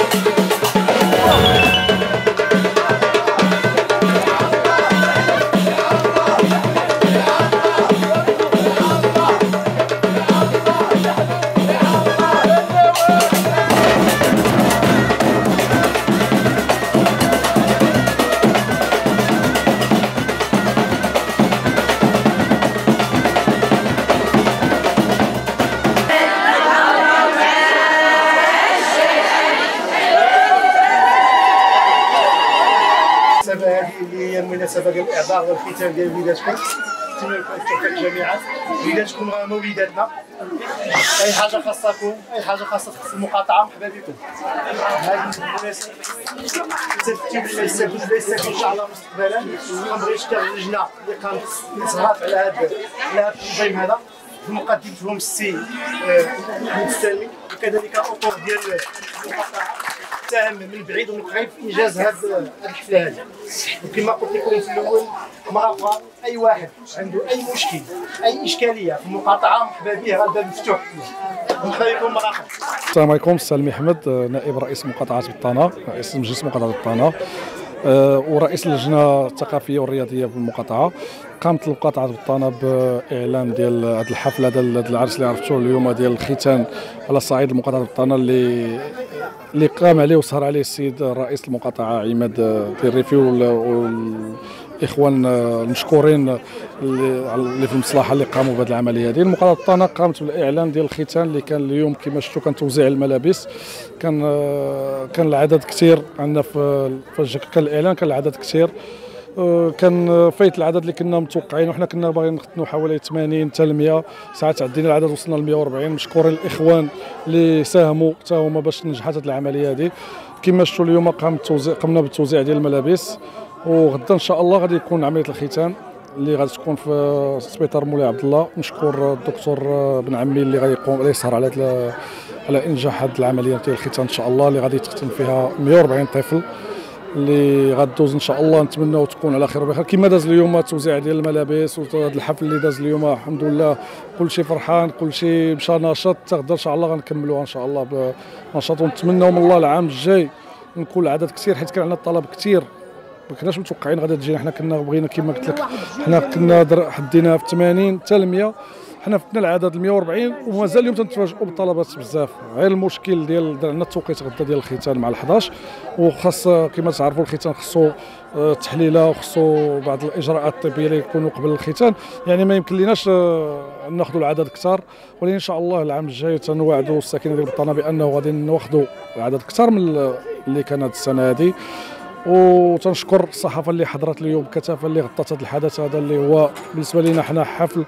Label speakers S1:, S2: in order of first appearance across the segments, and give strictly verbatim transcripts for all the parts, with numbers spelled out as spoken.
S1: اللي هي مناسبه ديال الاعضاء والختام ديال وليداتكم. نتمنى لكم التوفيق جميعا. وليداتكم راه وليداتنا، اي حاجه خاصكم، اي حاجه خاصه تخص المقاطعه مرحبا بكم. هذه المناسبه ترتيب اللي يستافد اللي يستافد ان شاء الله مستقبلا. كنبغي نشكر اللجنه اللي قامت بإصرار على هذا على هذا التنظيم هذا في مقدمتهم السي محمد السامي، وكذلك الاطر ديال المقاطعه ساهم من بعيد ومن قريب في انجاز هذه الحفله هذه. وكما قلت لكم في الاول مره اخرى، اي واحد عنده اي مشكل اي اشكاليه في المقاطعه مرحبا به، هذا الباب مفتوح. مرحبا بكم مره اخرى.
S2: السلام عليكم، سالمي احمد، نائب رئيس مقاطعه بطانه، رئيس مجلس مقاطعه بطانه، أه ورئيس اللجنه الثقافيه والرياضيه في المقاطعه. قامت المقاطعه بطانه باعلان ديال هذا الحفل هذا العرس اللي عرفتوه اليوم ديال الختان على صعيد المقاطعه بطانه اللي اللي قام عليه وسهر عليه السيد رئيس المقاطعه عماد الريفي والاخوان المشكورين اللي في المصلحه اللي قاموا بهذه العمليه هذه. المقاطعه بطانه قامت بالاعلان ديال الختان اللي كان اليوم كما شفتوا كان توزيع الملابس. كان كان العدد كثير عندنا في فاش كان الاعلان، كان العدد كثير، كان فايت العدد اللي كنا متوقعين، وحنا كنا باغيين نختنوا حوالي ثمانين حتى مية، ساعات عدينا العدد وصلنا ل مية وأربعين. مشكورين الاخوان اللي ساهموا حتى هما باش نجحت هذه العمليه هذه. كما شفتوا اليوم قام التوزيع قمنا بالتوزيع ديال الملابس، وغدا ان شاء الله غادي يكون عمليه الختان اللي غادي تكون في سبيطار مولاي عبد الله. نشكر الدكتور بن عمي اللي غادي يقوم غادي يسهر على على انجاح هذه العمليه ديال الختان ان شاء الله، اللي غادي تختم فيها مية وأربعين طفل اللي غدوز ان شاء الله. نتمنوا تكون على خير وبخير. كما داز اليوم التوزيع ديال الملابس وهذا الحفل اللي داز اليوم الحمد لله كل شيء فرحان، كل شيء مشى نشاط. تغدا ان شاء الله غنكملوها ان شاء الله بنشاط، ونتمنوا من الله العام الجاي نكون العدد كثير، حيت كان عندنا الطلب كثير ما كناش متوقعين غادي تجينا. حنا كنا بغينا كما قلت لك، حنا كنا حديناها في ثمانين حتى ل مية، حنا فتنا العدد مية وأربعين ومازال اليوم تنتفاجئوا بالطلبات بزاف. غير المشكل ديال عندنا التوقيت غدا ديال الختان مع الحداش، وخاص كما تعرفوا الختان خصو تحليله وخصو بعض الاجراءات الطبيه اللي يكونوا قبل الختان، يعني ما يمكن ليناش ناخذوا العدد كثار. ولكن ان شاء الله العام الجاي تنوعدوا الساكنه ديال بطانه بانه غادي ناخذوا عدد كثار من اللي كان هذه السنه هذه. وتنشكر الصحافه اللي حضرت اليوم كثافه اللي غطت هذا الحدث هذا اللي هو بالنسبه لنا حنا حفل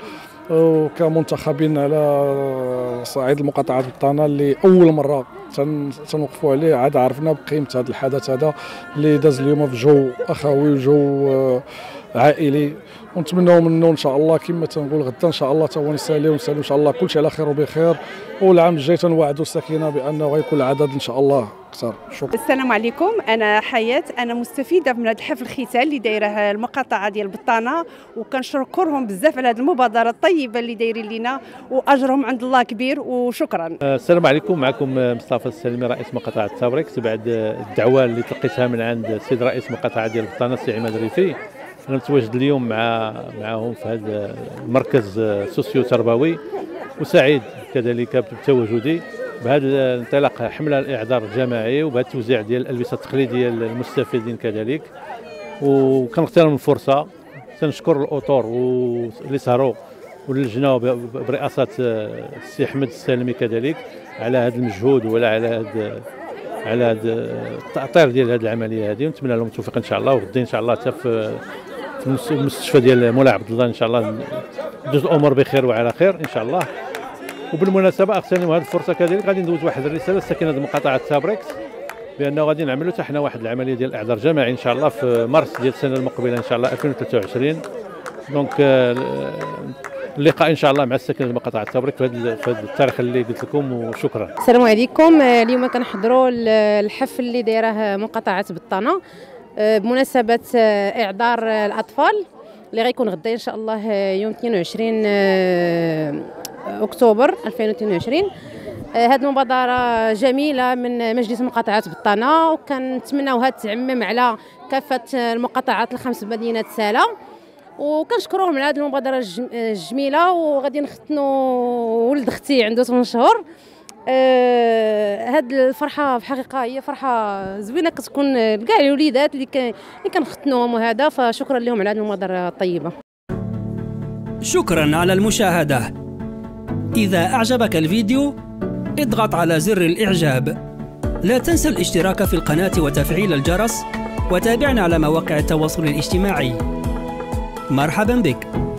S2: وكمنتخبين على صعيد المقاطعه بطانه اللي اول مره تنوقفوا عليه. عاد عرفنا بقيمه هذا الحدث هذا اللي داز اليوم في جو اخوي وجو عائلي، ونتمنوا منه ان شاء الله كما تنقول غدا ان شاء الله تا هو نساليو ونساليو ان شاء الله كلشي على خير وبخير. والعام الجاي تنوعدوا الساكنه بانه غيكون العدد ان شاء الله اكثر. شكرا.
S3: السلام عليكم، انا حياه، انا مستفيده من هذا الحفل الختان اللي دايره المقاطعه ديال بطانه، وكنشكرهم بزاف على هذه المبادره الطيبه اللي دايرين لنا، واجرهم عند الله كبير وشكرا.
S4: السلام عليكم، معكم مصطفى السلمي رئيس مقاطعه تابريكس. بعد الدعوه اللي تلقيتها من عند السيد رئيس مقاطعه ديال بطانه السي عماد الريفي، انا متواجد اليوم مع معهم في هذا المركز السوسيو تربوي، وسعيد كذلك بتواجدي بهذا الانطلاق حمله الاعذار الجماعي وبهذا التوزيع ديال الالبسه التقليديه للمستفيدين كذلك. وكنغتنم الفرصه تنشكر الاطر اللي سهروا واللجنه برئاسه السي احمد السالمي كذلك على هذا المجهود ولا على هذا على هذا التاطير ديال هذه العمليه هذه، ونتمنى لهم التوفيق ان شاء الله. وغدا ان شاء الله حتى في في المستشفى ديال مولاي عبد الله ان شاء الله دوز الامور بخير وعلى خير ان شاء الله. وبالمناسبه اغتنم هذه الفرصه كذلك غادي ندوز واحد الرساله لساكنه مقاطعه تابريكس بانه غادي نعملوا حتى حنا واحد العمليه ديال الاعذار جماعي ان شاء الله في مارس ديال السنه المقبله ان شاء الله ألفين وثلاثة وعشرين. دونك اللقاء ان شاء الله مع الساكنه مقاطعه تابريك في هذا التاريخ اللي قلت لكم، وشكرا.
S5: السلام عليكم، اليوم كنحضروا الحفل اللي دايره مقاطعه بطانه بمناسبه اعذار الاطفال اللي غيكون غدا ان شاء الله يوم اثنين وعشرين اكتوبر ألفين واثنين وعشرين. هذه المبادرة جميلة من مجلس مقاطعة بطانة، وكنتمناوها تعمم على كافة المقاطعات الخمس بمدينة سالا، وكنشكروهم على هذه المبادرة الجميلة. وغادي نختنوا ولد اختي عنده ثمان شهور. آه هاد الفرحة في حقيقة هي فرحة زوينة كتكون لكاع الوليدات اللي اللي كنختنوهم، وهذا فشكرا لهم على هذه المبادرة الطيبة.
S6: شكرا على المشاهدة. إذا أعجبك الفيديو اضغط على زر الإعجاب. لا تنسى الاشتراك في القناة وتفعيل الجرس، وتابعنا على مواقع التواصل الاجتماعي. مرحبا بك.